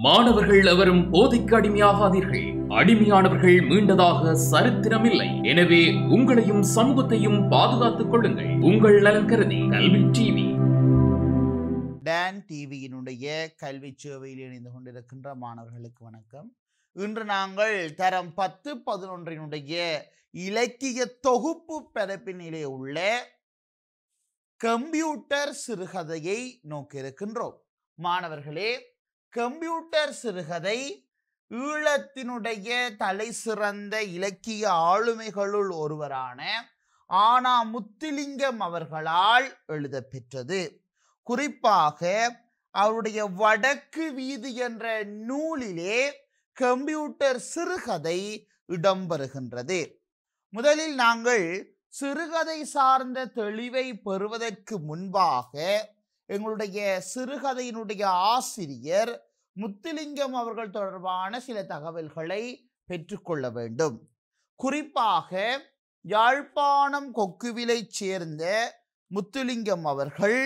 மாணவர்கள் எவரும் போதைக்கு அடிமையாகாதீர்கள். அடிமையானவர்கள் மீண்டதாக சரித்திரமில்லை. எனவே உங்களையும் சமூகத்தையும் பாதுகாத்துக் கொள்ளுங்கள். உங்கள் நலன் கருதி கல்வி டிவி. டான் டிவியினுடைய கல்வி சேவையில் இணைந்து கொண்டிருக்கின்ற மாணவர்களுக்கு வணக்கம். இன்று நாங்கள் தரம் 10-11 இலக்கிய தொகுப்பு பரப்பினிலே உள்ள கம்ப்யூட்டர் சிறுகதையை நோக்க இருக்கின்றோம். மாணவர்களே, கம்ப்யூட்டர் சிறுகதை ஈழத்தினுடைய தலை சிறந்த இலக்கிய ஆளுமைகளுள் ஒருவரான ஆனா முத்துலிங்கம் அவர்களால் எழுதப்பெற்றது. குறிப்பாக அவருடைய வடக்கு வீதி என்ற நூலிலே கம்ப்யூட்டர் சிறுகதை இடம்பெறுகின்றது. முதலில் நாங்கள் சிறுகதை சார்ந்த தெளிவை பெறுவதற்கு முன்பாக எங்களுடைய சிறுகதையினுடைய ஆசிரியர் முத்துலிங்கம் அவர்கள் தொடர்பான சில தகவல்களை பெற்றுக்கொள்ள வேண்டும். குறிப்பாக யாழ்ப்பாணம் கொக்குவிலை சேர்ந்த முத்துலிங்கம் அவர்கள்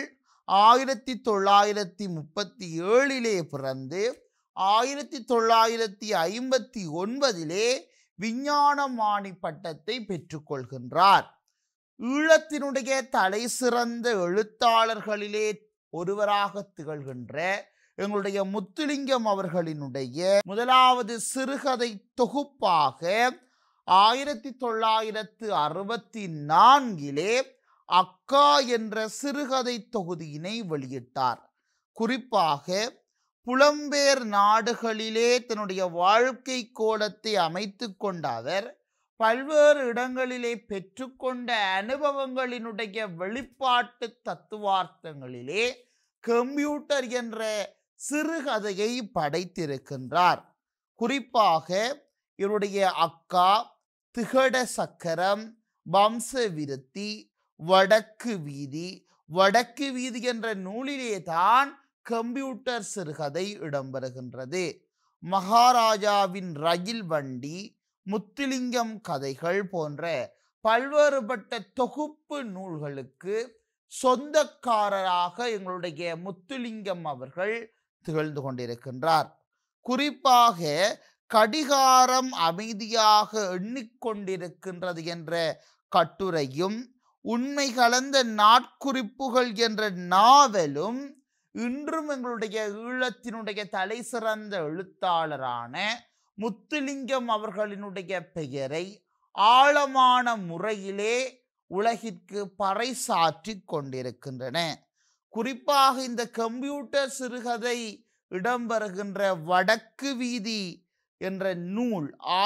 1937 பிறந்து 1959 விஞ்ஞானமானி பட்டத்தை பெற்றுக்கொள்கின்றார். ஈழத்தினுடைய தலை சிறந்த எழுத்தாளர்களிலே ஒருவராக திகழ்கின்ற எங்களுடைய முத்துலிங்கம் அவர்களினுடைய முதலாவது சிறுகதை தொகுப்பாக 1964 அக்கா என்ற சிறுகதை தொகுதியினை வெளியிட்டார். குறிப்பாக புலம்பெயர் நாடுகளிலே தன்னுடைய வாழ்க்கை கோலத்தை அமைத்து கொண்ட அவர் பல்வேறு இடங்களிலே பெற்றுக்கொண்ட அனுபவங்களினுடைய வெளிப்பாட்டு தத்துவார்த்தங்களிலே கம்ப்யூட்டர் என்ற சிறுகதையை படைத்திருக்கின்றார். குறிப்பாக இவருடைய அக்கா, திகட சக்கரம், வம்ச விருத்தி, வடக்கு வீதி என்ற நூலிலே தான் கம்ப்யூட்டர் சிறுகதை இடம்பெறுகின்றது. மகாராஜாவின் ரயில் வண்டி, முத்துலிங்கம் கதைகள் போன்ற பல்வேறுபட்ட தொகுப்பு நூல்களுக்கு சொந்தக்காரராக எங்களுடைய முத்துலிங்கம் அவர்கள் திகழ்ந்து கொண்டிருக்கின்றார். குறிப்பாக கடிகாரம் அமைதியாக எண்ணிக்கொண்டிருக்கின்றது என்ற கட்டுரையும் உண்மை கலந்த நாட்குறிப்புகள் என்ற நாவலும் இன்றும் எங்களுடைய ஈழத்தினுடைய தலை சிறந்த எழுத்தாளரான முத்துலிங்கம் அவர்களினுடைய பெயரை ஆழமான முறையிலே உலகிற்கு பறைசாற்றி கொண்டிருக்கின்றன. குறிப்பாக இந்த கம்ப்யூட்டர் சிறுகதை இடம்பெறுகின்ற வடக்கு வீதி என்ற நூல்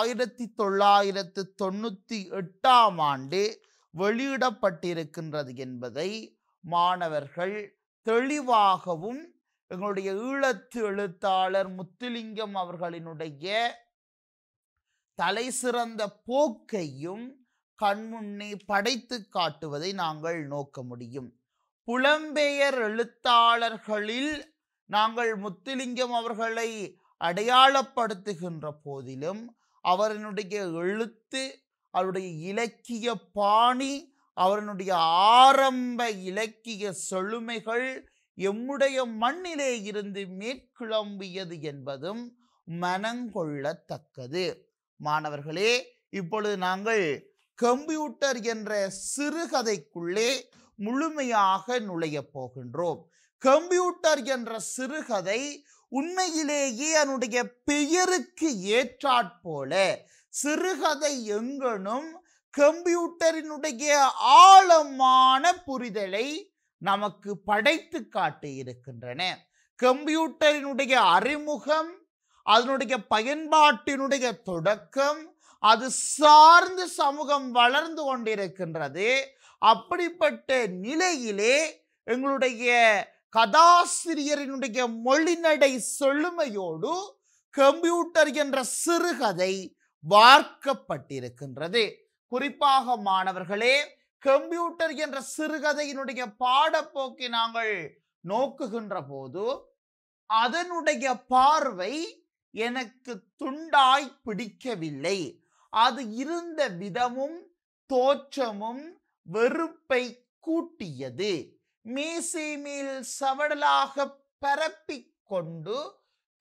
1998 வெளியிடப்பட்டிருக்கின்றது என்பதை மாணவர்கள் தெளிவாகவும் எங்களுடைய ஈழத்து எழுத்தாளர் முத்துலிங்கம் அவர்களினுடைய தலை சிறந்த போக்கையும் கண்முன்னே படைத்து காட்டுவதை நாங்கள் நோக்க முடியும். புலம்பெயர் எழுத்தாளர்களில் நாங்கள் முத்துலிங்கம் அவர்களை அடையாளப்படுத்துகின்ற போதிலும் அவரினுடைய எழுத்து, அவருடைய இலக்கிய பாணி, அவருடைய ஆரம்ப இலக்கிய செழுமைகள் எம்முடைய மண்ணிலே இருந்து மேற்கிளம்பியது என்பதும் மனங்கொள்ளத்தக்கது. மாணவர்களே, இப்பொழுது நாங்கள் கம்ப்யூட்டர் என்ற சிறுகதைக்குள்ளே முழுமையாக நுழைய போகின்றோம். கம்ப்யூட்டர் என்ற சிறுகதை உண்மையிலேயே அதனுடைய பெயருக்கு ஏற்றாற்போல சிறுகதை எங்கனும் கம்ப்யூட்டரினுடைய ஆழமான புரிதலை நமக்கு படைத்து காட்டி இருக்கின்றன. கம்ப்யூட்டரினுடைய அறிமுகம், அதனுடைய பயன்பாட்டினுடைய தொடக்கம், அது சார்ந்து சமூகம் வளர்ந்து கொண்டிருக்கின்றது. அப்படிப்பட்ட நிலையிலே எங்களுடைய கதாசிரியரினுடைய மொழிநடை செழுமையோடு கம்ப்யூட்டர் என்ற சிறுகதை வார்க்கப்பட்டிருக்கின்றது. குறிப்பாக மாணவர்களே, கம்ப்யூட்டர் என்ற சிறுகதையினுடைய பாடப்போக்கை நாங்கள் நோக்குகின்ற போது அதனுடைய பார்வை எனக்கு துண்டாய் பிடிக்கவில்லை. அது இருந்த விதமும் தோற்றமும் வெறுப்பை கூட்டியது. மேசை மேல் சவடலாக பரப்பிக் கொண்டு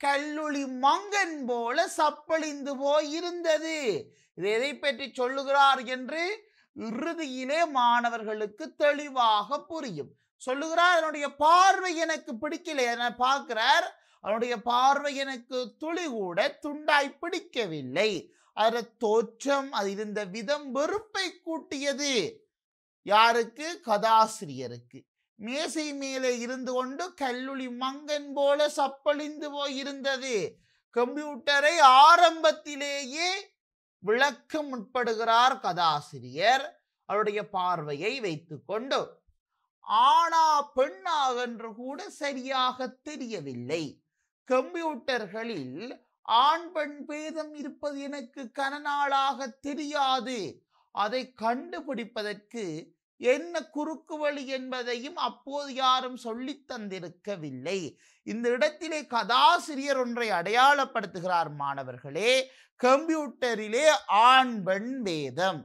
கல்லொளி மங்கன் போல சப்பழிந்து போய் இருந்தது. இது எதை பற்றி சொல்லுகிறார் என்று இறுதியிலே மாணவர்களுக்கு தெளிவாக புரியும். சொல்லுகிறார், அதனுடைய பார்வை எனக்கு பிடிக்கல. என பார்க்கிறார், அவனுடைய பார்வை எனக்கு துளி கூட துண்டாய் பிடிக்கவில்லை. அதன் தோற்றம், அது இருந்த விதம் வெறுப்பை கூட்டியது. யாருக்கு? கதாசிரியருக்கு. மேசை மேலே இருந்து கொண்டு கல்லொளி மங்கன் போல சப்பழிந்து போய் இருந்தது. கம்ப்யூட்டரை ஆரம்பத்திலேயே விளக்க முற்படுகிறார் கதாசிரியர் அவருடைய பார்வையை வைத்துக் கொண்டு. ஆனா பெண்ணா என்று கூட சரியாக தெரியவில்லை. கம்ப்யூட்டர்களில் ஆண் பெண் பேதம் இருப்பது எனக்கு கனநாளாக தெரியாது. அதை கண்டுபிடிப்பதற்கு என்ன குறுக்கு வழி என்பதையும் அப்போது யாரும் சொல்லி தந்திருக்கவில்லை. இந்த இடத்திலே கதாசிரியர் ஒன்றை அடையாளப்படுத்துகிறார் மாணவர்களே. கம்ப்யூட்டரிலே ஆண் பெண் பேதம்.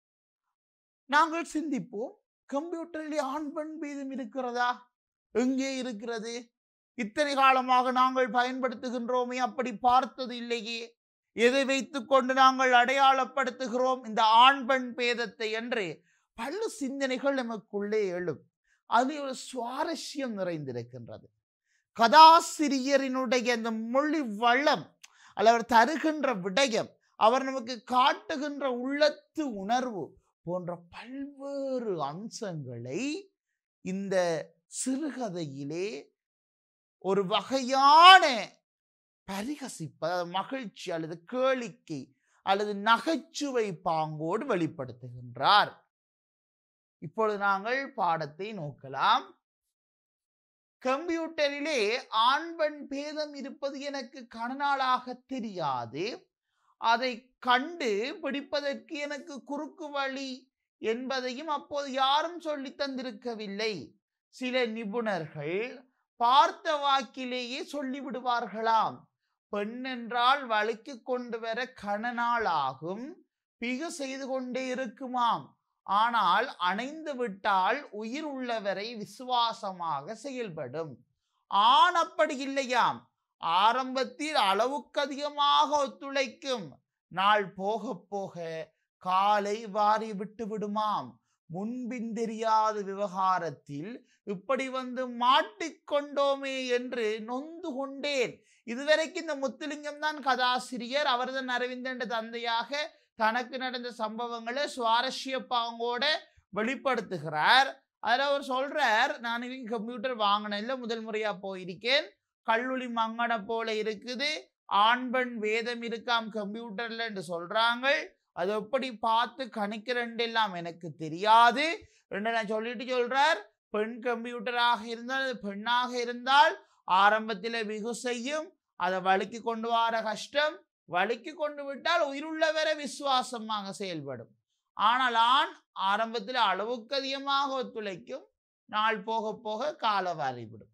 நாங்கள் சிந்திப்போம், கம்ப்யூட்டரிலே ஆண் பெண் பேதம் இருக்கிறதா? எங்கே இருக்கிறது? இத்தனை காலமாக நாங்கள் பயன்படுத்துகின்றோமே, அப்படி பார்த்தது இல்லையே. எதை வைத்துக் கொண்டு நாங்கள் அடையாளப்படுத்துகிறோம் இந்த ஆண் பெண் பேதத்தை என்று பல சிந்தனைகள் நமக்குள்ளே எழும். அது ஒரு சுவாரஸ்யம் நிறைந்திருக்கின்றது. கதாசிரியரினுடைய அந்த மொழி வளம், அவர் தருகின்ற விடயம், அவர் நமக்கு காட்டுகின்ற உள்ளத்து உணர்வு போன்ற பல்வேறு அம்சங்களை இந்த சிறுகதையிலே ஒரு வகையான பரிகசிப்பு, மகிழ்ச்சி அல்லது கேளிக்கை அல்லது நகைச்சுவை பாங்கோடு வெளிப்படுத்துகின்றார். இப்பொழுது நாங்கள் பாடத்தை நோக்கலாம். கம்ப்யூட்டரிலே ஆண் பெண் பேதம் இருப்பது எனக்கு கனநாளாக தெரியாது. அதை கண்டு பிடிப்பதற்கு எனக்கு குறுக்கு வழி என்பதையும் அப்போது யாரும் சொல்லி தந்திருக்கவில்லை. சில நிபுணர்கள் பார்த்த வாக்கிலேயே சொல்லிவிடுவார்களாம். பெண் என்றால் வலிக்கு கொண்டு வர கனநாள் ஆகும், பிகு செய்து கொண்டே இருக்குமாம். ஆனால் அணைந்து விட்டால் உயிர் உள்ளவரை விசுவாசமாக செயல்படும். ஆண் அப்படி இல்லையாம். ஆரம்பத்தில் அளவுக்கு அதிகமாக ஒத்துழைக்கும், நாள் போக போக காலை வாரி விட்டு விடுமாம். முன்பின் தெரியாத விவகாரத்தில் இப்படி வந்து மாட்டிக்கொண்டோமே என்று நொந்து கொண்டேன். இதுவரைக்கும் இந்த முத்துலிங்கம் தான் கதாசிரியர். அவர்தான் அரவிந்தன் தந்தையாக தனக்கு நடந்த சம்பவங்களை சுவாரஸ்ய பாங்கோட வெளிப்படுத்துகிறார். அதில் அவர் சொல்றார், நான் இவங்க கம்ப்யூட்டர் வாங்கினில்ல, முதல் முறையா போயிருக்கேன். கல்லூரி மங்கனை போல இருக்குது, ஆண் பெண் வேதம் இருக்காம் கம்ப்யூட்டர்ல என்று சொல்றாங்க. அதை எப்படி பார்த்து கணிக்கிறேன் எல்லாம் எனக்கு தெரியாது என்று நான் சொல்லிட்டு சொல்றார். பெண் கம்ப்யூட்டராக இருந்தால், பெண்ணாக இருந்தால் ஆரம்பத்தில் வெகு செய்யும், அதை வலிக்கு கொண்டு வர கஷ்டம், வலிக்கு கொண்டு விட்டால் உயிருள்ள வரை விசுவாசமாக செயல்படும். ஆனால் ஆண் ஆரம்பத்தில் அளவுக்கு அதிகமாக ஒத்துழைக்கும், நாள் போக போக கால வாரிவிடும்.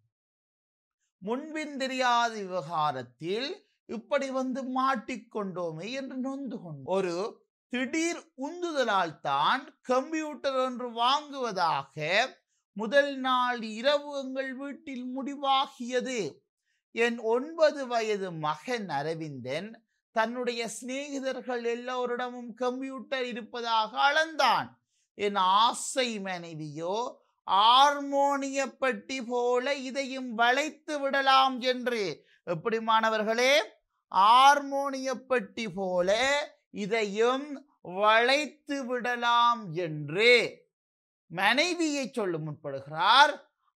முன்பின் தெரியாத விவகாரத்தில் இப்படி வந்து மாட்டிக்கொண்டோமே என்று நொந்து கொண்டு ஒரு திடீர் உந்துதலால் தான் கம்ப்யூட்டர் ஒன்று வாங்குவதாக முதல் நாள் இரவு எங்கள் வீட்டில் முடிவாகியது. என் 9 வயது மகன் அரவிந்தன் தன்னுடைய சிநேகிதர்கள் எல்லோரிடமும் கம்ப்யூட்டர் இருப்பதாக அளந்தான். என் ஆசை மனைவியோ ஹார்மோனிய பெட்டி போல இதையும் வளைத்து விடலாம் என்று. எப்படி மாணவர்களே? ஹார்மோனிய பெட்டி போல இதையும் வளைத்து விடலாம் என்று மனைவியை சொல்ல முற்படுகிறார்.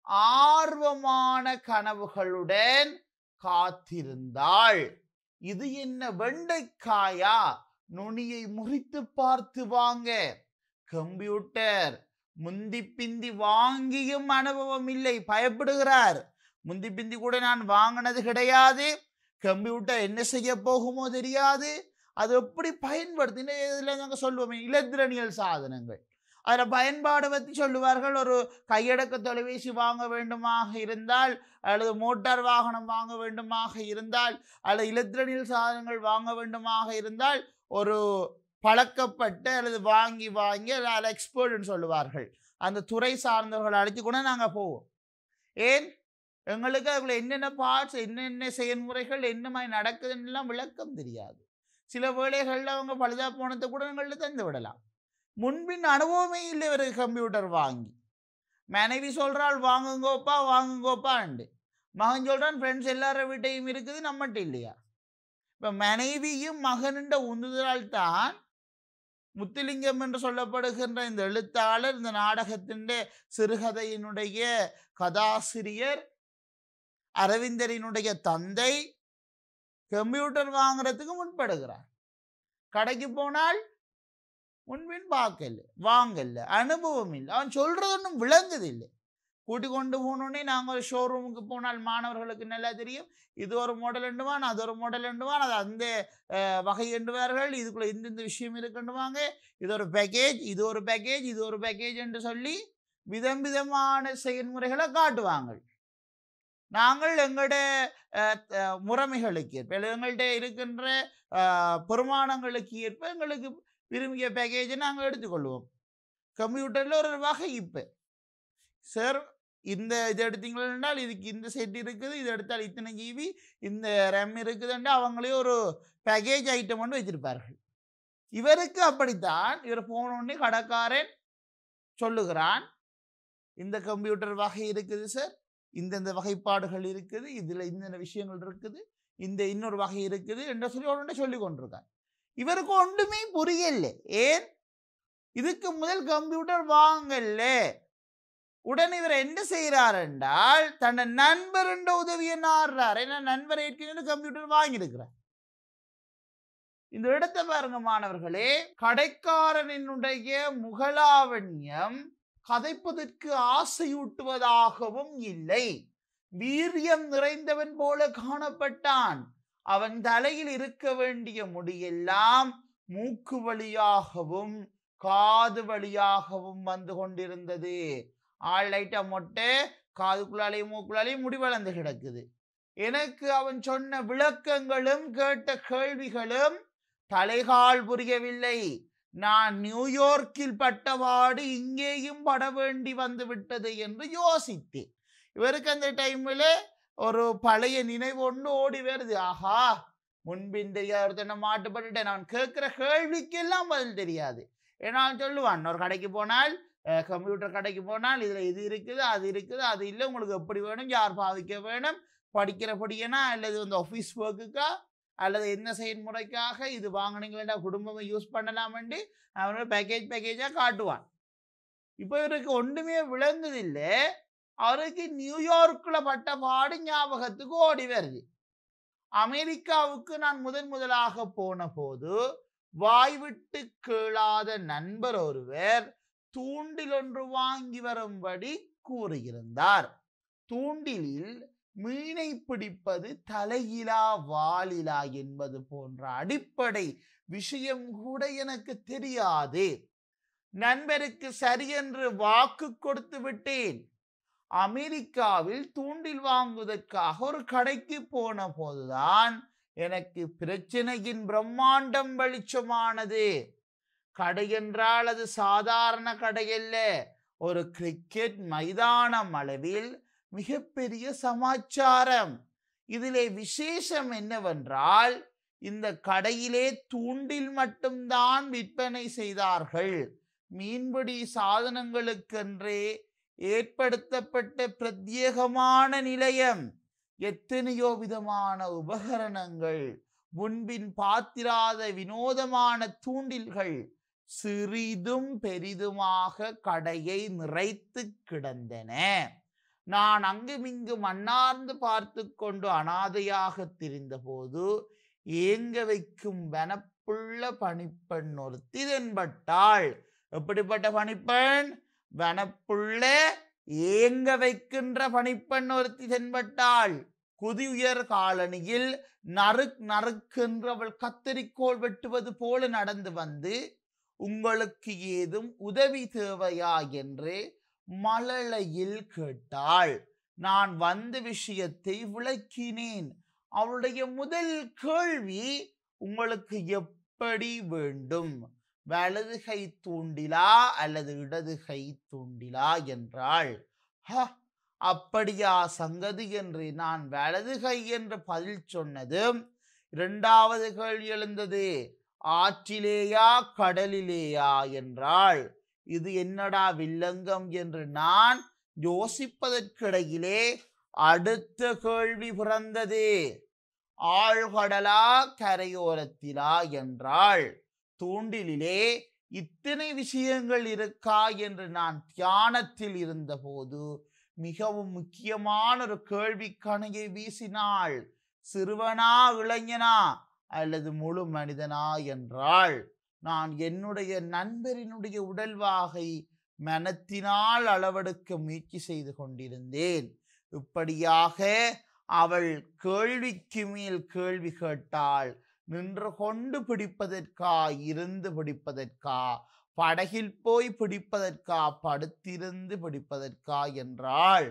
ஆர்வமான கனவுகளுடன் காத்திருந்தாள். இது என்ன வெண்டைக்காயா? நுனியை முறித்து பார்த்து வாங்க. கம்ப்யூட்டர் முந்தி பிந்தி வாங்கியும் அனுபவம் இல்லை, பயப்படுகிறார். முந்தி பிந்தி கூட நான் வாங்கினது கிடையாது, கம்ப்யூட்டர் என்ன செய்ய போகுமோ தெரியாது, அது எப்படி பயன்படுத்தின இதில் நாங்கள் சொல்லுவோம் இலத்திரனியல் சாதனங்கள், அதில் பயன்பாடு பற்றி சொல்லுவார்கள். ஒரு கையடக்க தொலைபேசி வாங்க வேண்டுமாக இருந்தால், அல்லது மோட்டார் வாகனம் வாங்க வேண்டுமாக இருந்தால், அல்லது இலத்திரனியல் சாதனங்கள் வாங்க வேண்டுமாக இருந்தால், ஒரு பழக்கப்பட்ட அல்லது வாங்கி அதில் எக்ஸ்பர்ட்னு சொல்லுவார்கள், அந்த துறை சார்ந்தவர்கள் அழைத்து கூட நாங்கள் போவோம். ஏன்? எங்களுக்கு அதுக்குள்ள என்னென்ன பார்ட்ஸ், என்னென்ன செயல்முறைகள், என்ன மாதிரி நடக்குதுன்னு விளக்கம் தெரியாது. சில வேளைகளில் அவங்க பழுதா போனதை கூட எங்கள்கிட்ட தந்து விடலாம். முன்பின் அனுபவமே இல்லை ஒரு கம்ப்யூட்டர் வாங்கி. மனைவி சொல்றாள் வாங்குங்கோப்பா வாங்குங்கோப்பாண்டு, மகன் சொல்றான் ஃப்ரெண்ட்ஸ் எல்லார வீட்டையும் இருக்குது நம்மகிட்ட இல்லையா. இப்போ மனைவியும் மகனுண்ட உந்துதலால் தான் முத்துலிங்கம் என்று சொல்லப்படுகின்ற இந்த எழுத்தாளர், இந்த நாடகத்தின் சிறுகதையினுடைய கதாசிரியர், அரவிந்தரினுடைய தந்தை கம்ப்யூட்டர் வாங்குறதுக்கு முன்படுகிறார். கடைக்கு போனால் முன்பின் பார்க்கல, வாங்கல, அனுபவம் இல்லை, அவன் சொல்றது ஒன்றும் விளங்குது இல்லை. கூட்டி கொண்டு போனோடனே நாங்கள் ஷோரூமுக்கு போனால் மாணவர்களுக்கு நல்லா தெரியும், இது ஒரு மாடல் எண்டுவான், அது ஒரு மாடல் எண்டுவான், அது அந்த வகை எண்டுவார்கள், இதுக்குள்ள இந்த விஷயம் இருக்குண்டுவாங்க, இது ஒரு பேக்கேஜ், இது ஒரு பேக்கேஜ், இது ஒரு பேக்கேஜ் என்று சொல்லி விதம் விதமான செயல்முறைகளை காட்டுவாங்க. நாங்கள் எங்களோட முறைமைகளுக்கு ஏற்ப, எங்கள்கிட்ட இருக்கின்ற பெருமானங்களுக்கு ஏற்ப எங்களுக்கு விரும்பிய பேக்கேஜை நாங்கள் எடுத்துக்கொள்வோம். கம்ப்யூட்டரில் ஒரு வகை இப்போ சார் இந்த இது எடுத்தீங்கன்னால் இதுக்கு இந்த செட் இருக்குது, இது எடுத்தால் இத்தனை ஜிபி, இந்த ரேம் இருக்குதுன்னு அவங்களே ஒரு பேக்கேஜ் ஐட்டம் ஒன்று வச்சிருப்பார்கள். இவருக்கு அப்படித்தான். இவர் போனோடனே கடைக்காரன் சொல்லுகிறான், இந்த கம்ப்யூட்டர் வகை இருக்குது சார், இந்தந்த வகைப்பாடுகள் இருக்குது, இதில் இந்த விஷயங்கள் இருக்குது, இந்த இன்னொரு வகை இருக்குது என்று சொல்லி ஒன்று சொல்லி கொண்டிருக்கார். இவருக்கு ஒன்றுமே புரியல. ஏன் இதுக்கு முதல் கம்ப்யூட்டர் வாங்கல. உடனே இவர் என்ன செய்கிறார் என்றால் தன்னை நண்பர் என்ற உதவியை நாடுறார். ஏன்னா நண்பர் ஏற்கனவே கம்ப்யூட்டர் வாங்கியிருக்கிறார். இந்த இடத்தை பாருங்க மாணவர்களே, கடைக்காரனுடைய முகலாவண்யம் கதைப்பதற்கு ஆசையூட்டுவதாகவும் இல்லை, வீரியம் நிறைந்தவன் போல காணப்பட்டான். அவன் தலையில் இருக்க வேண்டிய முடியெல்லாம் மூக்கு வழியாகவும் காது வழியாகவும் வந்து கொண்டிருந்தது. ஆள் லைட்டா மொட்டை, காதுக்குள்ளாலையும் மூக்குள்ளாலையும் முடி வளர்ந்து கிடக்குது. எனக்கு அவன் சொன்ன விளக்கங்களும் கேட்ட கேள்விகளும் தலைகால் புரியவில்லை. நான் நியூயார்க்கில் பட்டவாடு இங்கேயும் பட வேண்டி வந்து விட்டது என்று யோசித்தேன். இவருக்கு அந்த டைமில் ஒரு பழைய நினைவு ஒன்று ஓடி வருது. ஆஹா, முன்பின் தெரியாத மாட்டுப்பட்டுட்டேன், நான் கேட்கிற கேள்விக்கெல்லாம் பதில் தெரியாது. ஏன்னா சொல்லுவான், ஒரு கடைக்கு போனால், கம்ப்யூட்டர் கடைக்கு போனால் இதில் இது இருக்குது, அது இருக்குது, அது இல்லை, உங்களுக்கு எப்படி வேணும், யார் பாவிக்க வேணும், படிக்கிறபடியனா அல்லது வந்து ஆஃபீஸ் ஒர்க்குக்கா அல்லது என்ன செயல்முறைக்காக இது வாங்கினீங்களா குடும்பமே யூஸ் பண்ணலாம்னு அவனோட பேக்கேஜாக காட்டுவான். இப்போ இவருக்கு ஒன்றுமே விளங்குதில்லை. அவருக்கு நியூயார்க்கில் பட்ட பாடு ஞாபகத்துக்கு ஓடி வருது. அமெரிக்காவுக்கு நான் முதலாக போன போது வாய்விட்டு கேளாத நண்பர் ஒருவர் தூண்டில் ஒன்று வாங்கி வரும்படி கூறியிருந்தார். தூண்டிலில் மீனை பிடிப்பது தலையிலா வாலிலா என்பது போன்ற அடிப்படை விஷயம் கூட எனக்கு தெரியாது. நண்பருக்கு சரியென்று வாக்கு கொடுத்து விட்டேன். அமெரிக்காவில் தூண்டில் வாங்குவதற்காக ஒரு கடைக்கு போன போதுதான் எனக்கு பிரச்சனையின் பிரம்மாண்டம் வெளிச்சமானது. கடை என்றால் அது சாதாரண கடையல்ல, ஒரு கிரிக்கெட் மைதானம் அளவில் மிகப்பெரிய சமாச்சாரம். இதிலே விசேஷம் என்னவென்றால் இந்த கடையிலே தூண்டில் மட்டும்தான் விற்பனை செய்தார்கள். மீன்பிடி சாதனங்களுக்கென்றே ஏற்படுத்தப்பட்ட பிரத்யேகமான நிலையம், எத்தனையோ விதமான உபகரணங்கள், முன்பின் பார்த்திராத வினோதமான தூண்டில்கள் சிறிதும் பெரிதுமாக கடையை நிறைத்து கிடந்தன. நான் அங்குமிங்கும் அண்ணார்ந்து பார்த்து கொண்டு அனாதையாக திரிந்த போது ஏங்க வைக்கும் வனப்புள்ள பணிப்பெண் ஒருத்தி தென்பட்டாள். எப்படிப்பட்ட பணிப்பெண்? வனப்புள்ள ஏங்க வைக்கின்ற பணிப்பெண் ஒருத்தி தென்பட்டாள். குதியுயர் காலணியில் நறுக்கென்றவள் கத்தரிக்கோள் வெட்டுவது போல நடந்து வந்து, உங்களுக்கு ஏதும் உதவி தேவையா என்று மழலையில் கேட்டாள். நான் வந்த விஷயத்தை விளக்கினேன். அவளுடைய முதல் கேள்வி, உங்களுக்கு எப்படி வேண்டும், வலது கை தூண்டிலா அல்லது இடது கை தூண்டிலா என்றாள். அப்படியா சங்கதி என்று நான் வலது கை என்று பதில் சொன்னதும் இரண்டாவது கேள்வி எழுந்தது, ஆற்றிலேயா கடலிலேயா என்றால் இது என்னடா வில்லங்கம் என்று நான் யோசிப்பதற்கிடையிலே அடுத்த கேள்வி பிறந்தது, ஆழ்கடலா கரையோரத்திலா என்றால் தூண்டிலே இத்தனை விஷயங்கள் இருக்கா என்று நான் தியானத்தில் இருந்தபோது மிகவும் முக்கியமான ஒரு கேள்வி கணையை வீசினாள், சிறுவனா இளைஞனா அல்லது முழு மனிதனா என்றால் நான் என்னுடைய நண்பரினுடைய உடல்வாகை மனத்தினால் அளவெடுக்க முயற்சி செய்து கொண்டிருந்தேன். இப்படியாக அவள் கேள்விக்கு மேல் கேள்வி கேட்டாள். நின்று கொண்டு பிடிப்பதற்கா, இருந்து பிடிப்பதற்கா, படகில் போய் பிடிப்பதற்கா, படுத்திருந்து பிடிப்பதற்கா என்றால்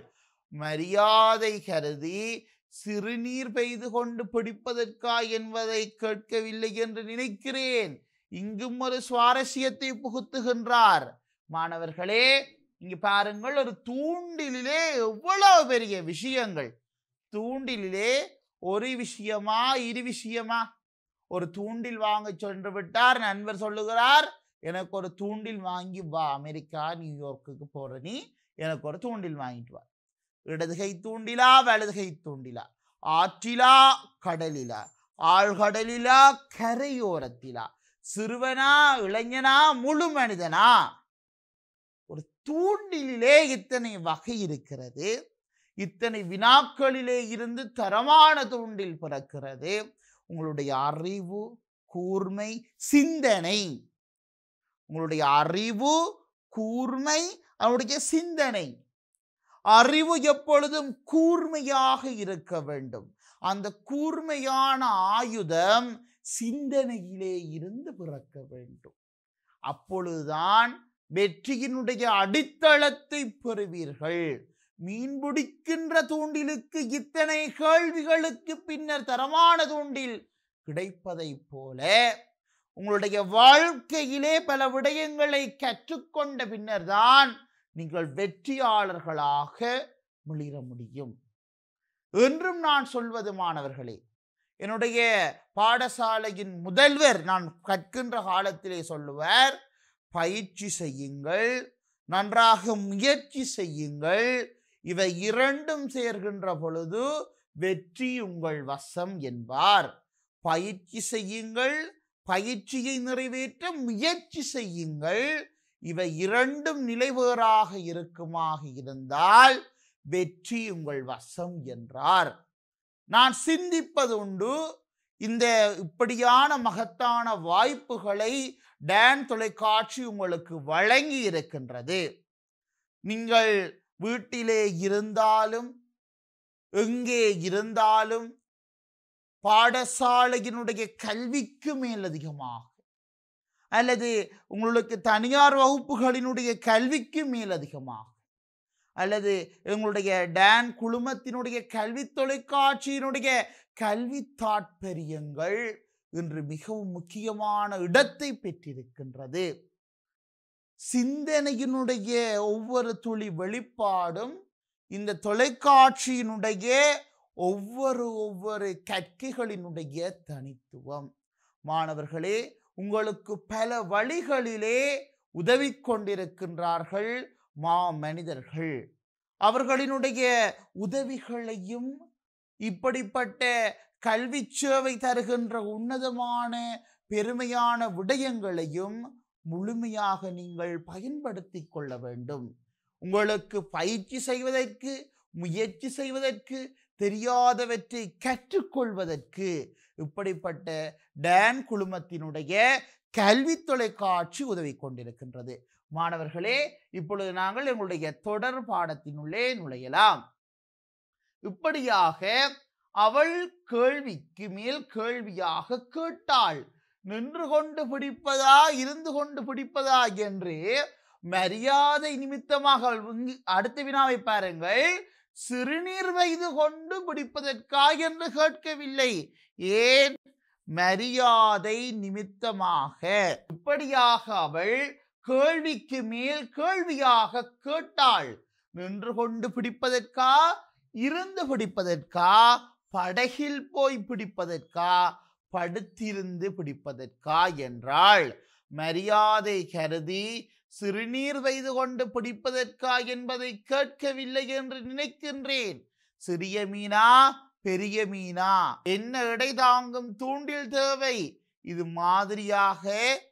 மரியாதை கருதி சிறுநீர் பெய்து கொண்டு பிடிப்பதற்கா என்பதை கேட்கவில்லை என்று நினைக்கிறேன். இங்கும் ஒரு சுவாரஸ்யத்தை புகுத்துகின்றார். மாணவர்களே, இங்கு பாருங்கள், ஒரு தூண்டிலே எவ்வளவு பெரிய விஷயங்கள். தூண்டிலே ஒரு விஷயமா இரு விஷயமா? ஒரு தூண்டில் வாங்க சென்று விட்டார், நண்பர் சொல்லுகிறார், எனக்கு ஒரு தூண்டில் வாங்கி வா, அமெரிக்கா நியூயார்க்குக்கு போற நீ எனக்கு ஒரு தூண்டில் வாங்கிட்டு வா. இடதுகை தூண்டிலா வலதுகை தூண்டிலா, ஆற்றிலா கடலிலா, ஆழ்கடலிலா கரையோரத்திலா, சிறுவனா இளைஞனா முழு மனிதனா? ஒரு தூண்டிலே இத்தனை வகை இருக்கிறது. இத்தனை வினாக்களிலே இருந்து தரமான தூண்டில் பிறக்கிறது. உங்களுடைய அறிவு, கூர்மை, சிந்தனை, உங்களுடைய அறிவு, கூர்மை, அவருடைய சிந்தனை. அறிவு எப்பொழுதும் கூர்மையாக இருக்க வேண்டும். அந்த கூர்மையான ஆயுதம் சிந்தனையிலே இருந்து பிறக்க வேண்டும். அப்பொழுதுதான் வெற்றியினுடைய அடித்தளத்தை பெறுவீர்கள். மீன் பிடிக்கின்ற தூண்டிலுக்கு இத்தனை கேள்விகளுக்கு பின்னர் தரமான தூண்டில் கிடைப்பதை போல உங்களுடைய வாழ்க்கையிலே பல விடயங்களை கற்றுக்கொண்ட பின்னர் தான் நீங்கள் வெற்றியாளர்களாக மிளிர முடியும் என்றும் நான் சொல்வது மாணவர்களே. என்னுடைய பாடசாலையின் முதல்வர் நான் கற்கின்ற காலத்திலே சொல்லுவார், பயிற்சி செய்யுங்கள், நன்றாக முயற்சி செய்யுங்கள், இவை இரண்டும் சேர்கின்ற பொழுது வெற்றி உங்கள் வசம் என்பார். பயிற்சி செய்யுங்கள், பயிற்சியை நிறைவேற்ற முயற்சி செய்யுங்கள், இவை இரண்டும் நிலைவேறாக இருக்குமாக இருந்தால் வெற்றி உங்கள் வசம் என்றார். நான் சிந்திப்பது உண்டு, இந்த இப்படியான மகத்தான வாய்ப்புகளை டான் தொலைக்காட்சி உங்களுக்கு வழங்கி இருக்கின்றது. நீங்கள் வீட்டிலே இருந்தாலும் எங்கே இருந்தாலும் பாடசாலையினுடைய கல்விக்கு மேலதிகமாக அல்லது உங்களுக்கு தனியார் வகுப்புகளினுடைய கல்விக்கு மேலதிகமாக அல்லது எங்களுடைய டான் குழுமத்தினுடைய கல்வி தொலைக்காட்சியினுடைய கல்வி தாற்பயங்கள் இன்று மிகவும் முக்கியமான இடத்தை பெற்றிருக்கின்றது. சிந்தனையினுடைய ஒவ்வொரு துளி வெளிப்பாடும் இந்த தொலைக்காட்சியினுடைய ஒவ்வொரு கற்கைகளினுடைய தனித்துவம். மாணவர்களே, உங்களுக்கு பல வழிகளிலே உதவி கொண்டிருக்கின்றார்கள் மனிதர்கள். அவர்களினுடைய உதவிகளையும் இப்படிப்பட்ட கல்வி சேவை தருகின்ற உன்னதமான பெருமையான விடயங்களையும் முழுமையாக நீங்கள் பயன்படுத்தி கொள்ள வேண்டும். உங்களுக்கு பயிற்சி செய்வதற்கு, முயற்சி செய்வதற்கு, தெரியாதவற்றை கற்றுக்கொள்வதற்கு இப்படிப்பட்ட டான் குழுமத்தினுடைய கல்வி தொலைக்காட்சி உதவி கொண்டிருக்கின்றது. மாணவர்களே, இப்பொழுது நாங்கள் எங்களுடைய தொடர் பாடத்தினுள்ளே நுழையலாம். இப்படியாக அவள் கேள்விக்கு மேல் கேள்வியாக கேட்டாள். நின்று கொண்டு பிடிப்பதா இருந்து கொண்டு பிடிப்பதா என்று மரியாதை நிமித்தமாக அடுத்த வினாவை பாருங்கள். சிறுநீர் வைத்து கொண்டு பிடிப்பதற்கா என்று கேட்கவில்லை. ஏன்? மரியாதை நிமித்தமாக. இப்படியாக அவள் கேள்விக்கு மேல் கேள்வியாக கேட்டாள். நின்று கொண்டு பிடிப்பதற்கா, இருந்து பிடிப்பதற்கா, படகில் போய் பிடிப்பதற்கா, படுத்திருந்து பிடிப்பதற்கா என்றால் மரியாதை கருதி சிறுநீர் வைத்து கொண்டு பிடிப்பதற்கா என்பதை கேட்கவில்லை என்று நினைக்கின்றேன். சிறிய மீனா பெரிய மீனா, என்ன எடை தாங்கும் தூண்டில் தேவை, இது மாதிரியாக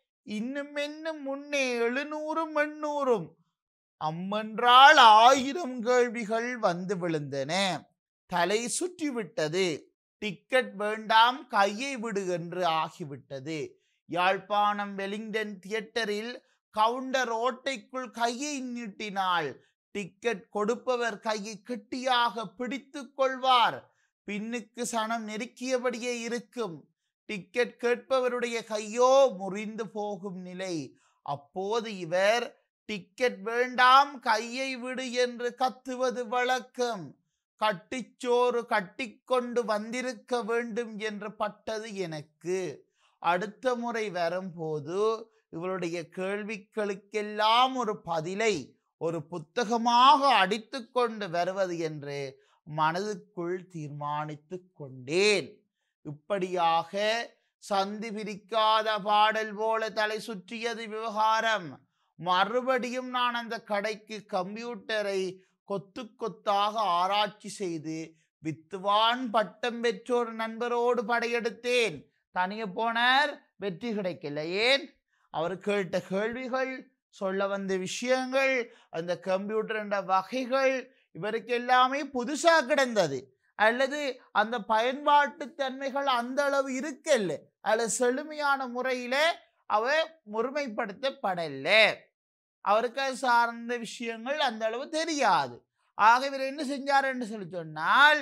இன்னும் முன்னே 700 800 அம்மென்றால் 1000 கேள்விகள் வந்து விழுந்தன. தலை சுற்றிவிட்டது. டிக்கெட் வேண்டாம், கையை விடு என்று ஆகிவிட்டது. யாழ்ப்பாணம் வெலிங்டன் தியேட்டரில் கவுண்டர் ஓட்டைக்குள் கையை நீட்டினால் டிக்கெட் கொடுப்பவர் கையை கெட்டியாக பிடித்துக் கொள்வார். பின்னுக்கு சனம் நெருக்கியபடியே இருக்கும். டிக்கெட் கேட்பவருடைய கையோ முறிந்து போகும் நிலை. அப்போது இவர் டிக்கெட் வேண்டாம், கையை விடு என்று கத்துவது வழக்கம். கட்டிச்சோறு கட்டிக்கொண்டு வந்திருக்க வேண்டும் என்று பட்டது எனக்கு. அடுத்த முறை வரும்போது இவருடைய கேள்விகளுக்கெல்லாம் ஒரு பதிலை ஒரு புத்தகமாக அடித்து கொண்டு வருவது என்று மனதுக்குள் தீர்மானித்து கொண்டேன். இப்படியாக சந்தி பிரிக்காத பாடல் போல தலை சுற்றியது விவகாரம். மறுபடியும் நான் அந்த கடைக்கு கம்ப்யூட்டரை கொத்து கொத்தாக ஆராய்ச்சி செய்து வித்துவான் பட்டம் பெற்றோர் நண்பரோடு படையெடுத்தேன். தனியே போனார், வெற்றி கிடைக்கல. ஏன்? அவர் கேட்ட கேள்விகள், சொல்ல வந்த விஷயங்கள், அந்த கம்ப்யூட்டர் என்ற வகைகள் இவருக்கு எல்லாமே புதுசா கிடந்தது. அல்லது அந்த பயன்பாட்டு தன்மைகள் அந்த அளவு இருக்கல்ல, அல்லது செழுமையான முறையில அவ முறைமைப்படுத்தப்படல. அவருக்கு அது சார்ந்த விஷயங்கள் அந்த அளவு தெரியாது. ஆக இவர் என்ன செஞ்சார் என்று சொல்லி சொன்னால்,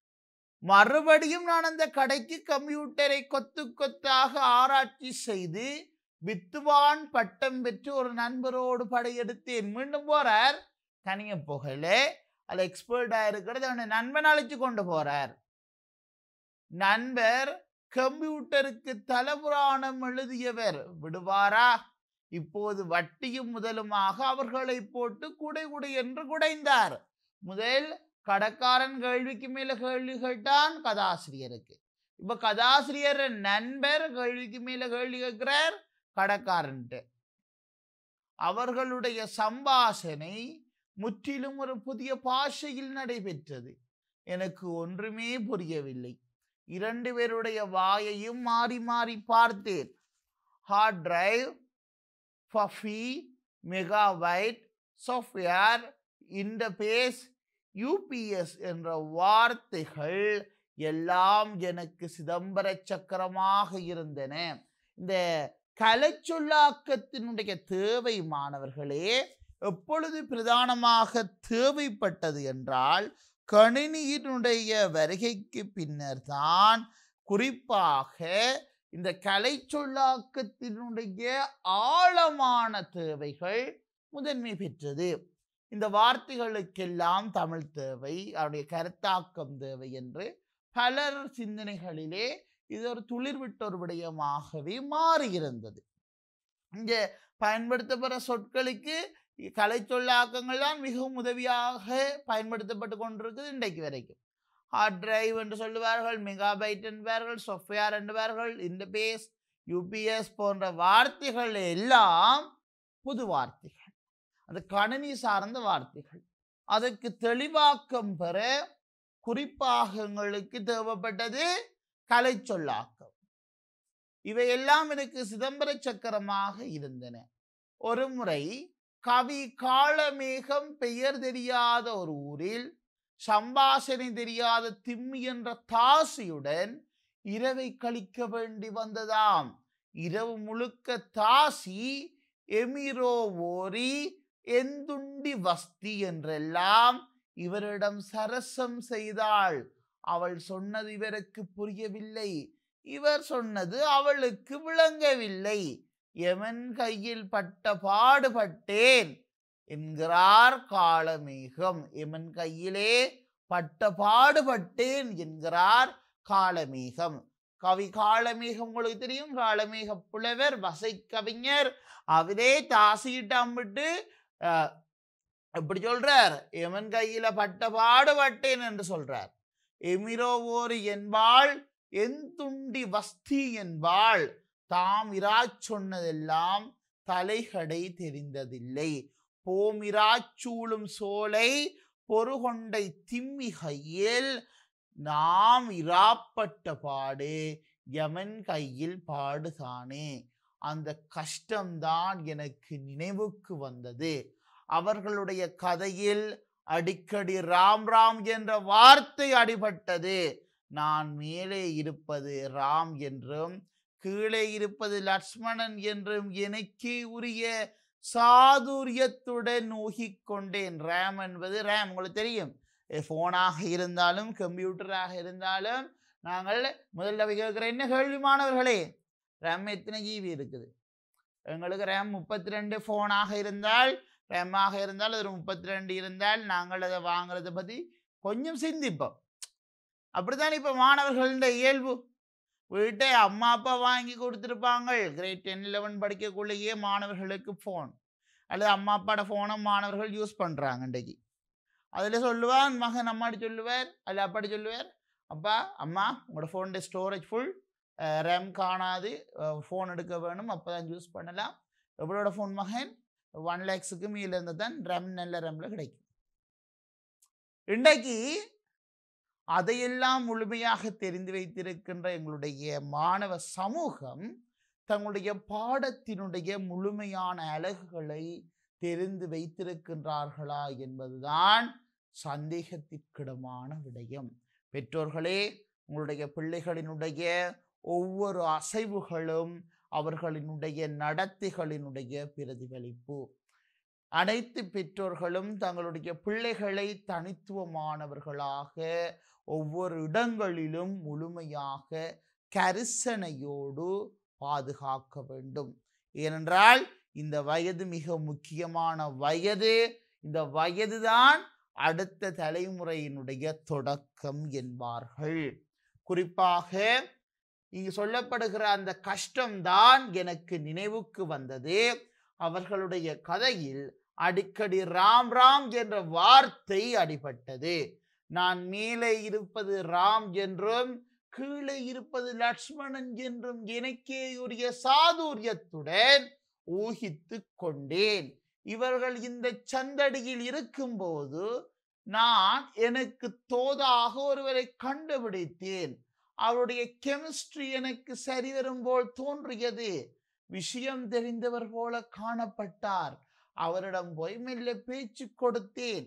மறுபடியும் நான் அந்த கடைக்கு கம்ப்யூட்டரை கொத்து கொத்தாக ஆராய்ச்சி செய்து வித்துவான் பட்டம் பெற்று ஒரு நண்பரோடு படையெடுத்தேன். மீண்டும் போறார், தனிய போகல, அது எக்ஸ்பர்டா இருக்கிறது அவனை நண்பன் அழைச்சு கொண்டு போறார். நண்பர் கம்ப்யூட்டருக்கு தலபுராணம் எழுதியவர், விடுவாரா? இப்போது வட்டியும் முதலுமாக அவர்களை போட்டு குடை குடை என்று குடைந்தார். முதல் கடைக்காரன் கேள்விக்கு மேல கேள்வி கேட்டான் கதாசிரியருக்கு. இப்ப கதாசிரியர் நண்பர் கேள்விக்கு மேல கேள்வி கேட்கிறார் கடைக்காரன்ட்டு. அவர்களுடைய சம்பாஷணை முற்றிலும் ஒரு புதிய பாஷையில் நடைபெற்றது. எனக்கு ஒன்றுமே புரியவில்லை. இரண்டு பேருடைய வாயையும் மாறி மாறி பார்த்தேன். ஹார்ட் டிரைவ், பஃபி, மெகாபைட், சாஃப்ட்வேர், இன்டர்பேஸ், யூபிஎஸ் என்ற வார்த்தைகள் எல்லாம் எனக்கு சிதம்பர சக்கரமாக இருந்தன. இந்த கலைச்சொல்லாக்கத்தினுடைய தேவை மாணவர்களே எப்பொழுது பிரதானமாக தேவைப்பட்டது என்றால், கணினியினுடைய வருகைக்கு பின்னர் தான் குறிப்பாக இந்த கலைச்சொல்லாக்கத்தினுடைய ஆழமான தேவைகள் முதன்மை பெற்றது. இந்த வார்த்தைகளுக்கெல்லாம் தமிழ் தேவை, அவருடைய கருத்தாக்கம் தேவை என்று பலர் சிந்தனைகளிலே இது ஒரு துளிர்விட்ட ஒரு விடயமாகவே மாறியிருந்தது. இங்கே பயன்படுத்தப்படுற சொற்களுக்கு கலைச்சொல்லாக்கங்கள் தான் மிகவும் உதவியாக பயன்படுத்தப்பட்டு கொண்டிருக்குது இன்றைக்கு வரைக்கும். ஹார்ட் டிரைவ் என்று சொல்லுவார்கள், மெகாபைட் என்பார்கள், சாஃப்ட்வேர் என்பார்கள், இன்டர்பேஸ், யூபிஎஸ் போன்ற வார்த்தைகள் எல்லாம் புது வார்த்தைகள், அந்த கணினி சார்ந்த வார்த்தைகள். அதற்கு தெளிவாக்கம் பெற குறிப்பாக எங்களுக்கு தேவைப்பட்டது கலைச்சொல்லாக்கம். இவையெல்லாம் எனக்கு சிதம்பர சக்கரமாக இருந்தன. ஒரு முறை கவி காளமேகம் பெயர் தெரியாத ஒரு ஊரில் சம்பாஷணை தெரியாத திம்மி என்ற தாசியுடன் இரவை கழிக்க வேண்டி வந்ததாம். இரவு முழுக்க தாசி எமிரோ ஓரி எந்துண்டி வஸ்தி என்றெல்லாம் இவரிடம் சரசம் செய்தாள். அவள் சொன்னது இவருக்கு புரியவில்லை, இவர் சொன்னது அவளுக்கு விளங்கவில்லை. எமன் கையில் பட்ட பாடுபட்டேன் என்கிறார் காளமேகம். எமன் கையிலே பட்ட பாடுபட்டேன் என்கிறார் காளமேகம். கவி காளமேகம் உங்களுக்கு தெரியும், காளமேக புலவர், வசை கவிஞர். அவரே தாசியிட்டாம்பிட்டு எப்படி சொல்றார்? எமன் கையில பட்ட பாடுபட்டேன் என்று சொல்றார். எமிரோவோரு என்பாள் என் துண்டி வஸ்தி என்பாள் தாம் இராச் சொன்னதெல்லாம் தலைகடை தெரிந்ததில்லை. போமிராச்சூளும் சோலை பொறுகொண்டை திம்மிகையில் நாம் இராப்பட்ட பாடு யமன் கையில் பாடுதானே. அந்த கஷ்டம்தான் எனக்கு நினைவுக்கு வந்தது. அவர்களுடைய கதையில் அடிக்கடி ராம் ராம் என்ற வார்த்தை அடிபட்டது. நான் மேலே இருப்பது ராம் என்றும் கீழே இருப்பது லட்சுமணன் என்றும் எனக்கே உரிய சாதுரியத்துடன் ஊகிக்கொண்டேன். ரேம் என்பது ரேம் உங்களுக்கு தெரியும், போனாக இருந்தாலும் கம்ப்யூட்டராக இருந்தாலும் நாங்கள் முதல்ல கேட்கிற என்ன கேள்வி மாணவர்களே, ரேம் எத்தனை ஜிபி இருக்குது? எங்களுக்கு ரேம் 32 போனாக இருந்தால் ரேமாக இருந்தால் அது 32 இருந்தால் நாங்கள் அதை வாங்குறத பற்றி கொஞ்சம் சிந்திப்போம். அப்படித்தான் இப்போ மாணவர்களுடைய இயல்பு. வீட்டை அம்மா அப்பா வாங்கி கொடுத்துருப்பாங்க. கிரேட் 10, 11 படிக்கக்குள்ளேயே மாணவர்களுக்கு ஃபோன் அல்லது அம்மா அப்பாவோட ஃபோனை மாணவர்கள் யூஸ் பண்ணுறாங்க. இன்றைக்கு அதில் சொல்லுவான் மகன் அம்மாடி சொல்லுவார் அல்ல அப்பாடி சொல்லுவார், அப்பா அம்மா உங்களோட ஃபோனுடைய ஸ்டோரேஜ் ஃபுல், ரேம் காணாது, ஃபோன் எடுக்க வேணும், அப்போ தான் யூஸ் பண்ணலாம். எவ்வளோட ஃபோன் மகன்? 1 lakhs மேலே இருந்தால் தான் ரேம் நல்ல ரேமில் கிடைக்கும். இன்றைக்கு அதையெல்லாம் முழுமையாக தெரிந்து வைத்திருக்கின்ற எங்களுடைய மாணவ சமூகம் தங்களுடைய பாடத்தினுடைய முழுமையான அலகுகளை தெரிந்து வைத்திருக்கின்றார்களா என்பதுதான் சந்தேகத்திற்கிடமான விடயம். பெற்றோர்களே, உங்களுடைய பிள்ளைகளினுடைய ஒவ்வொரு அசைவுகளும் அவர்களினுடைய நடத்தைகளினுடைய பிரதிபலிப்பு. அனைத்து பெற்றோர்களும் தங்களுடைய பிள்ளைகளை தனித்துவமானவர்களாக ஒவ்வொரு இடங்களிலும் முழுமையாக கரிசனையோடு பாதுகாக்க வேண்டும். ஏனென்றால் இந்த வயது மிக முக்கியமான வயது. இந்த வயதுதான் அடுத்த தலைமுறையினுடைய தொடக்கம் என்பார்கள். குறிப்பாக இங்கு சொல்லப்படுகிற அந்த கஷ்டம்தான் எனக்கு நினைவுக்கு வந்தது. அவர்களுடைய கதையில் அடிக்கடி ராம் ராம் என்ற வார்த்தை அடிபட்டது. நான் மேலே இருப்பது ராம் என்றும் கீழே இருப்பது லட்சுமணன் என்றும் எனக்கே உரிய சாதுரியத்துடன் ஊகித்து கொண்டேன். இவர்கள் இந்த சந்தடியில் இருக்கும்போது நான் எனக்கு தோதாக ஒருவரை கண்டுபிடித்தேன். அவருடைய கெமிஸ்ட்ரி எனக்கு சரிவரும் போல் தோன்றியது. விஷயம் தெரிந்தவர் போல காணப்பட்டார். அவரிடம் போய் மெல்ல பேச்சு கொடுத்தேன்.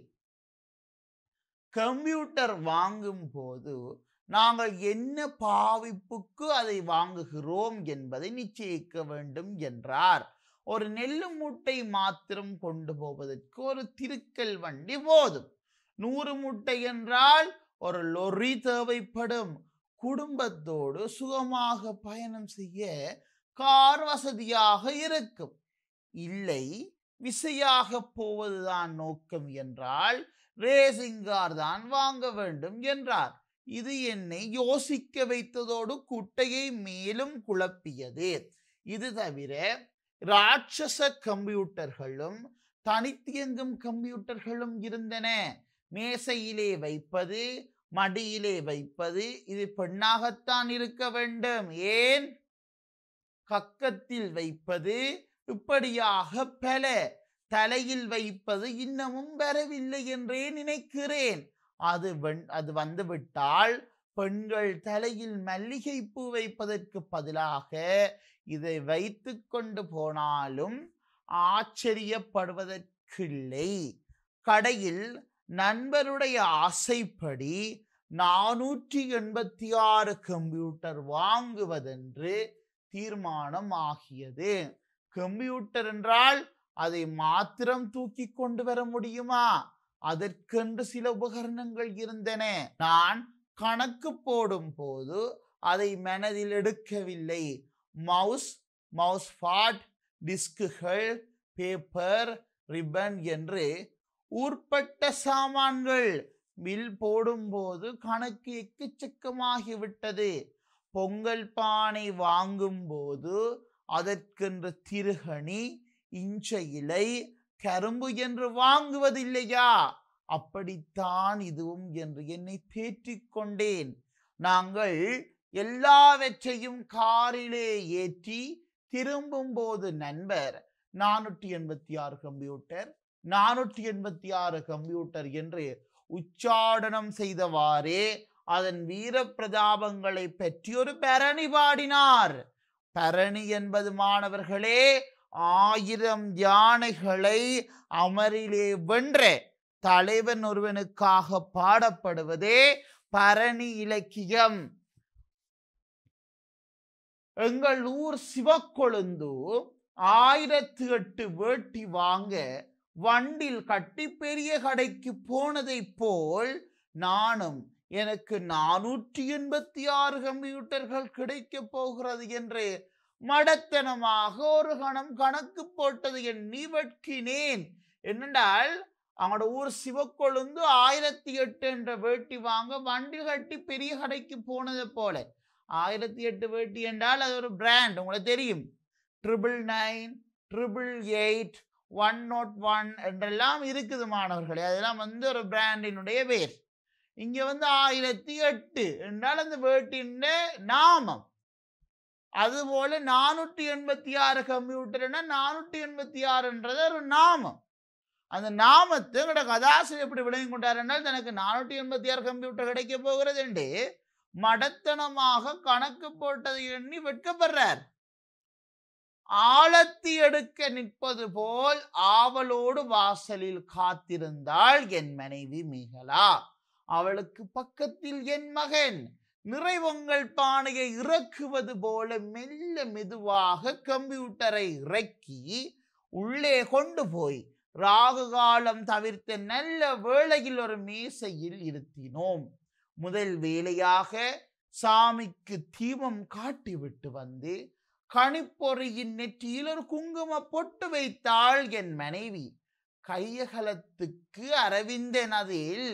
கம்ப்யூட்டர் வாங்கும் போது நாங்கள் என்ன பாவிப்புக்கு அதை வாங்குகிறோம் என்பதை நிச்சயிக்க வேண்டும் என்றார். ஒரு நெல்லு மூட்டை மாத்திரம் கொண்டு போவதற்கு ஒரு திருக்கல் வண்டி போதும். 100 மூட்டை என்றால் ஒரு லொரி தேவைப்படும். குடும்பத்தோடு சுகமாக பயணம் செய்ய கார் வசதியாக இருக்கும். இல்லை, விசையாக போவதுதான் நோக்கம் என்றால் ரேசிங் கார் தான் வாங்க வேண்டும் என்றார். இது என்னை யோசிக்க வைத்ததோடு குட்டையை மேலும் குழப்பியது. இது தவிர ராட்சச கம்ப்யூட்டர்களும் தனித்தியங்கும் கம்ப்யூட்டர்களும் இருந்தன. மேசையிலே வைப்பது, மடியிலே வைப்பது, இது பெண்ணாகத்தான் இருக்க வேண்டும். ஏன்? கக்கத்தில் வைப்பது, இப்படியாக பல. தலையில் வைப்பது இன்னமும் வரவில்லை என்றே நினைக்கிறேன். அது வந்துவிட்டால் பெண்கள் தலையில் மல்லிகை பூ வைப்பதற்கு பதிலாக இதை வைத்து கொண்டு போனாலும் ஆச்சரியப்படுவதற்கில்லை. கடையில் நண்பருடைய ஆசைப்படி 486 கம்ப்யூட்டர் வாங்குவதென்று தீர்மானம் ஆகியது. கம்ப்யூட்டர் என்றால் அதை மாத்திரம் தூக்கி கொண்டு வர முடியுமா? அதற்கென்று சில உபகரணங்கள் இருந்தன. நான் கணக்கு போடும் போது அதை மனதில் எடுக்கவில்லை. மவுஸ் பாட், டிஸ்குகள், பேப்பர், ரிப்பன் என்று ஊர்பட்ட சாமான்கள். பில் போடும்போது கணக்கு எக்கச்சக்கமாகிவிட்டது. பொங்கல் பானை வாங்கும் போது அதற்கென்று திருகணி, இஞ்ச இலை, கரும்பு என்று வாங்குவதில்லையா? அப்படித்தான் இதுவும் என்று என்னை தேற்றிக் கொண்டேன். நாங்கள் எல்லாவற்றையும் காரிலே ஏற்றி திரும்பும் போது நண்பர் 486 கம்ப்யூட்டர் 486 கம்ப்யூட்டர் என்று உச்சாடனம் செய்தவாறே அதன் வீர பிரதாபங்களை பற்றி ஒரு பரணி பாடினார். பரணி என்பது மாணவர்களே 1000 யானைகளை அமரிலே வென்ற தலைவன் ஒருவனுக்காக பாடப்படுவதே பரணி இலக்கியம். எங்கள் ஊர் சிவக்கொழுந்து 1008 வேட்டி வாங்க வண்டில் கட்டி பெரிய கடைக்கு போனதை போல் நானும் எனக்கு 486 கம்ப்யூட்டர்கள் கிடைக்க போகிறது என்று மடத்தனமாக ஒரு கணம் கணக்கு போட்டது எண்ணி வெட்கினேன். என்னென்றால் அவங்களோட ஊர் சிவக்கொழுந்து 1008 என்ற வேட்டி வாங்க வண்டி கட்டி பெரிய கடைக்கு போனதை போல 1008 வேட்டி என்றால் அது ஒரு பிராண்ட், உங்களுக்கு தெரியும். 999, 888, 101 என்றெல்லாம் இருக்குது மாணவர்களே. அதெல்லாம் ஒரு பிராண்டினுடைய பேர். இங்க 1008 என்றால் அந்த வேட்டின் நாமம். அதுபோல 486 கம்ப்யூட்டர்னா 486 என்றது ஒரு நாமம். அந்த நாமத்தை எங்களோட கதாசிரியர் எப்படி விளங்கி கொண்டார் என்றால் தனக்கு 486 கம்ப்யூட்டர் கிடைக்க போகிறது என்று மடத்தனமாக கணக்கு போட்டதை எண்ணி வெட்கப்படுறார். ஆழத்தி எடுக்க நிற்பது போல் ஆவலோடு வாசலில் காத்திருந்தாள் என் மனைவி மேகலா. அவளுக்கு பக்கத்தில் என் மகன் நிறைவொங்கல் பானையை இறக்குவது போல மெல்ல மெதுவாக கம்ப்யூட்டரை இறக்கி உள்ளே கொண்டு போய் ராகு காலம் தவிர்த்த நல்ல வேளையில் ஒரு மேசையில் இருத்தினோம். முதல் வேலையாக சாமிக்கு தீபம் காட்டிவிட்டு வந்து கணிப்பொறியின் நெற்றியில் ஒரு குங்கும பொட்டு வைத்தாள் என் மனைவி. கையகலத்துக்கு அரவிந்தன் அதில்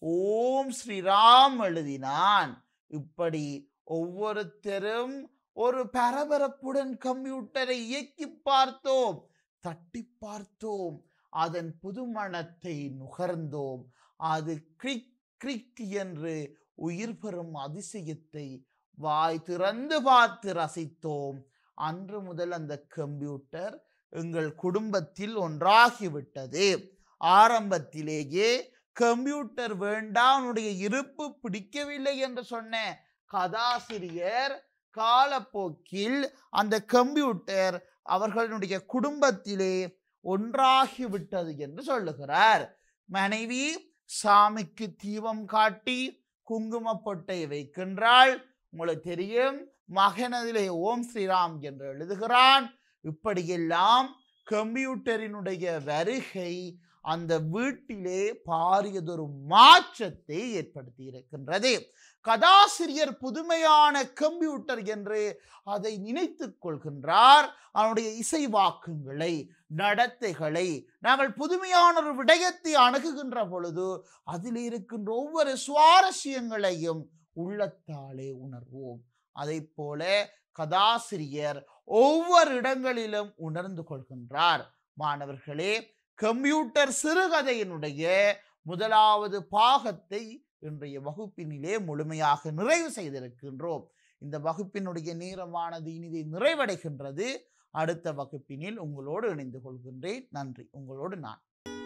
ஓம் ஸ்ரீராம் எழுதினான். இப்படி ஒவ்வொருத்தரும் ஒரு பரபரப்புடன் கம்ப்யூட்டரை இயக்கி பார்த்தோம், தட்டி பார்த்தோம், அதன் புதுமணத்தை நுகர்ந்தோம். அது கிரிக் கிரிக் என்று உயிர் பெறும் அதிசயத்தை வாய் திறந்து பார்த்து ரசித்தோம். அன்று முதல் அந்த கம்ப்யூட்டர் எங்கள் குடும்பத்தில் ஒன்றாகிவிட்டது. ஆரம்பத்திலேயே கம்ப்யூட்டர் வேண்டாம், உன்னுடைய இருப்பு பிடிக்கவில்லை என்று சொன்ன கதாசிரியர் காலப்போக்கில் அந்த கம்ப்யூட்டர் அவர்களுடைய குடும்பத்திலே ஒன்றாகிவிட்டது என்று சொல்லுகிறார். மனைவி சாமிக்கு தீபம் காட்டி குங்கும பொட்டை வைக்கின்றாள். உங்களுக்கு தெரியும், மகனதிலே ஓம் ஸ்ரீராம் என்று எழுதுகிறான். இப்படியெல்லாம் கம்ப்யூட்டரினுடைய வருகை அந்த வீட்டிலே பாரியதொரு மாற்றத்தை ஏற்படுத்தி இருக்கின்றது. கதாசிரியர் புதுமையான கம்ப்யூட்டர் என்று அதை நினைத்துக் கொள்கின்றார். அவனுடைய இசைவாக்குங்களை, நடத்தைகளை நாங்கள் புதுமையான ஒரு விடயத்தை அணுகுகின்ற பொழுது அதில் இருக்கின்ற ஒவ்வொரு சுவாரஸ்யங்களையும் உள்ளத்தாலே உணர்வோம். அதை போல கதாசிரியர் ஒவ்வொரு இடங்களிலும் உணர்ந்து கொள்கின்றார். மாணவர்களே, கம்ப்யூட்டர் சிறுகதையினுடைய முதலாவது பாகத்தை இன்றைய வகுப்பினிலே முழுமையாக நிறைவு செய்திருக்கின்றோம். இந்த வகுப்பினுடைய நேரமானது இனிதை நிறைவடைகின்றது. அடுத்த வகுப்பினில் உங்களோடு இணைந்து கொள்கின்றேன். நன்றி. உங்களோடு நான்.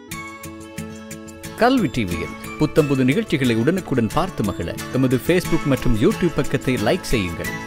கல்வி டிவியில் புத்தம்புது நிகழ்ச்சிகளை உடனுக்குடன் பார்த்து மகிழ எமது Facebook மற்றும் YouTube பக்கத்தை லைக் செய்யுங்கள்.